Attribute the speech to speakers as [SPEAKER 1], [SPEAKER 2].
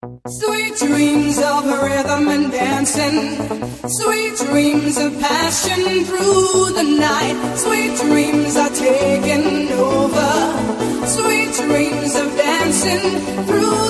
[SPEAKER 1] Sweet dreams of rhythm and dancing, sweet dreams of passion through the night, sweet dreams are taking over, sweet dreams of dancing through